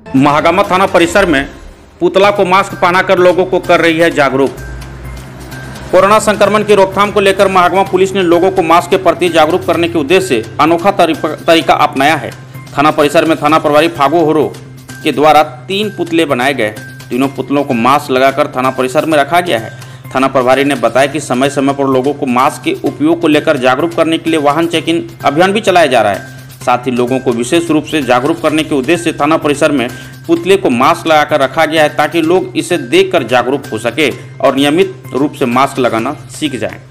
महागामा थाना परिसर में पुतला को मास्क पहनाकर लोगों को कर रही है जागरूक। कोरोना संक्रमण की रोकथाम को लेकर महागामा पुलिस ने लोगों को मास्क के प्रति जागरूक करने के उद्देश्य से अनोखा तरीका अपनाया है। थाना परिसर में थाना प्रभारी फागू होरो के द्वारा 3 पुतले बनाए गए। तीनों पुतलों को मास्क लगाकर थाना परिसर में रखा गया है। थाना प्रभारी ने बताया कि समय समय पर लोगों को मास्क के उपयोग को लेकर जागरूक करने के लिए वाहन चेकिंग अभियान भी चलाया जा रहा है। साथ ही लोगों को विशेष रूप से जागरूक करने के उद्देश्य से थाना परिसर में पुतले को मास्क लगाकर रखा गया है, ताकि लोग इसे देखकर जागरूक हो सके और नियमित रूप से मास्क लगाना सीख जाएं।